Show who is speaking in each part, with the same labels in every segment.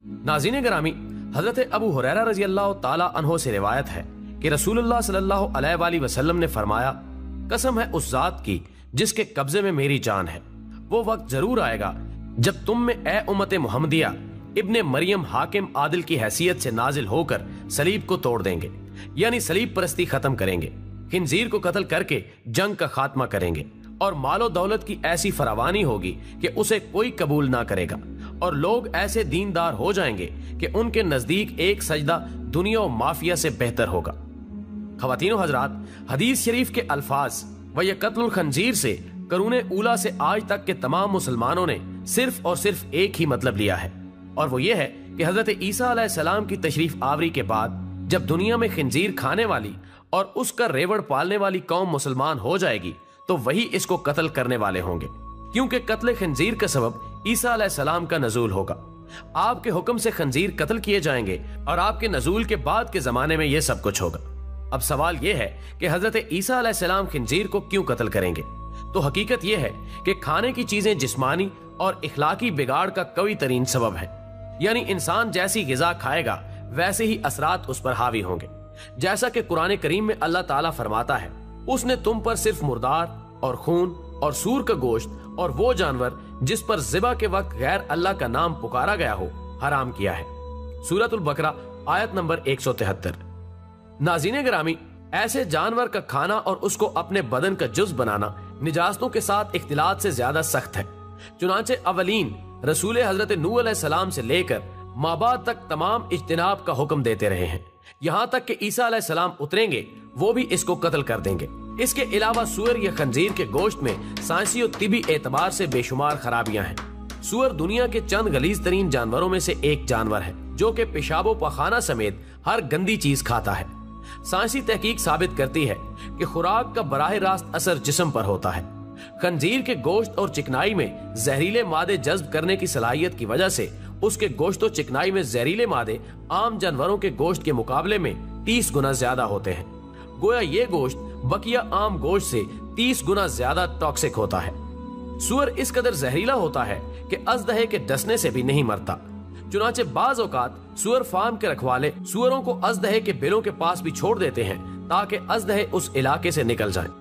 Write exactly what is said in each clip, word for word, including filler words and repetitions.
Speaker 1: नाज़रीन गिरामी, हजरत अबू हुरैरा रज़ी अल्लाह ताला अन्हो से रिवायत है कि रसूलुल्लाह सल्लल्लाहु अलैहि वसल्लम ने फरमाया, कसम है उस जात की जिसके कब्जे में मेरी जान है, वो वक्त जरूर आएगा जब तुम में ए उम्मत मुहम्मदिया इब्ने मरियम हाकिम आदिल की हैसियत से नाजिल होकर सलीब को तोड़ देंगे, यानी सलीब परस्ती खत्म करेंगे, खिंजीर को कत्ल करके जंग का खात्मा करेंगे और मालो दौलत की ऐसी फरावानी होगी कि उसे कोई कबूल ना करेगा और लोग ऐसे दीनदार हो जाएंगे कि उनके नजदीक एक सजदा दुनिया और माफिया से बेहतर होगा। ख़वातीनो हजरात, हदीस शरीफ के अल्फाज व ये कत्लुल खंजीर से करूने ऊला से आज तक के तमाम मुसलमानों ने सिर्फ और सिर्फ एक ही मतलब लिया है, और वो ये है कि हजरत ईसा अलैहिस्सलाम की तशरीफ आवरी के बाद जब दुनिया में खिंजीर खाने वाली और उसका रेवड़ पालने वाली कौम मुसलमान हो जाएगी तो वही इसको कत्ल करने वाले होंगे, क्योंकि कत्ल खंजीर का सबब ईसा अलैहिस्सलाम का नजूल होगा। आपके हुक्म से खंजीर कत्ल किए जाएंगे और आपके नजूल के बाद के जमाने में यह सब कुछ होगा। अब सवाल यह है कि हजरत ईसा अलैहिस्सलाम खंजीर को क्यों कत्ल करेंगे? तो हकीकत यह है कि खाने की चीजें जिस्मानी और इखलाकी बिगाड़ का कवी तरीन सबब है, यानी इंसान जैसी गिजा खाएगा वैसे ही असरात उस पर हावी होंगे। जैसा कि कुरान करीम में अल्लाह ताला फरमाता है, उसने तुम पर सिर्फ मुर्दार और खून और सूर का गोश्त और वो जानवर जिस पर ज़िबा के वक्त गैर अल्लाह का नाम पुकारा गया हो हराम किया है। सूरतुल बकरा आयत नंबर एक सौ तिहत्तर। नाज़रीन गिरामी, ऐसे जानवर का खाना और उसको अपने बदन का जुज़ बनाना निजास्तों के साथ इख्तिलात से ज्यादा सख्त है। चुनांचे अवलीन रसूल हजरत नूह अलैहिस्सलाम से लेकर माबाद तक तमाम इज्तिनाब का हुक्म देते रहे हैं, यहाँ तक कि ईसा अलैहिस्सलाम उतरेंगे वो भी इसको कत्ल कर देंगे। इसके अलावा सुअर या खंजीर के गोश्त में साइंसी और तिबी एतबार से बेशुमार खराबियां हैं। सुअर दुनिया के चंद गलीज तरीन जानवरों में से एक जानवर है जो कि पेशाबो पखाना समेत हर गंदी चीज खाता है। साइंसी तहकीक साबित करती है कि खुराक का बराह रास्त असर जिस्म पर होता है। खंजीर के गोश्त और चिकनाई में जहरीले मादे जज्ब करने की सलाहियत की वजह से उसके गोश्त और चिकनाई में जहरीले मादे आम जानवरों के गोश्त के मुकाबले में तीस गुना ज्यादा होते हैं। गोया ये गोश्त बकिया आम गोश्त से तीस गुना ज्यादा टॉक्सिक होता है। सुअर इस कदर जहरीला होता है कि अजदहे के डसने से भी नहीं मरता। चुनाचे बाज औकात सुअर फार्म के रखवाले सुअरों को अजदहे के बिलों के पास भी छोड़ देते हैं ताकि अजदहे उस इलाके से निकल जाएं।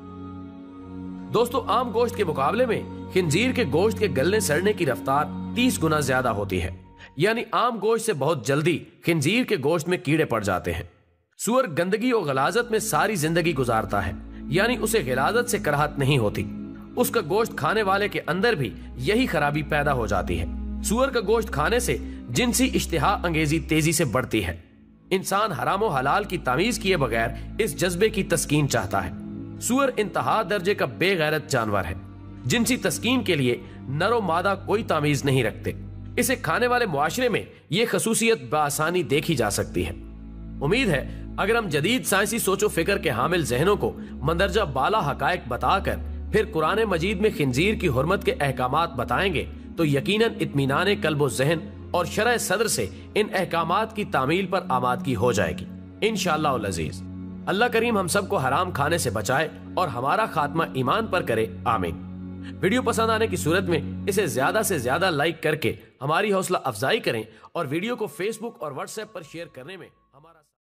Speaker 1: दोस्तों, आम गोश्त के मुकाबले में खिंजीर के गोश्त के गलने सड़ने की रफ्तार तीस गुना ज्यादा होती है, यानी आम गोश्त से बहुत जल्दी खिंजीर के गोश्त में कीड़े पड़ जाते हैं। सुअर गंदगी और गलाजत में सारी जिंदगी गुजारता है, यानी उसे गिलाजत से कराहत नहीं होती। उसका गोश्त खाने वाले के अंदर भी यही खराबी पैदा हो जाती है। सुअर का गोश्त खाने से जिनसी इश्तिहा अंगेजी तेजी से बढ़ती है। इंसान हराम और हलाल की तामीज किए बगैर इस जज्बे की तस्कीन चाहता है। सुअर इंतहा दर्जे का बेगैरत जानवर है। जिनसी तस्कीन के लिए नरो मादा कोई तामीज नहीं रखते। इसे खाने वाले मुआशरे में ये खसूसियत बआसानी देखी जा सकती है। उम्मीद है अगर हम जदीद साइंसी सोचो फिक्र के हामिल जहनों को मंदरजा बाला हकायक बताकर फिर कुरान मजीद में खिंजीर की हुर्मत के अहकामात बताएंगे तो यकीनन इत्मीनान कल्बो जहन और शरह सदर से इन अहकामात की तामील पर आमादगी हो जाएगी इंशाअल्लाह अल अजीज। अल्लाह करीम हम सबको हराम खाने से बचाए और हमारा खात्मा ईमान पर करे, आमीन। वीडियो पसंद आने की सूरत में इसे ज्यादा से ज्यादा लाइक करके हमारी हौसला अफजाई करें और वीडियो को फेसबुक और व्हाट्सएप पर शेयर करने में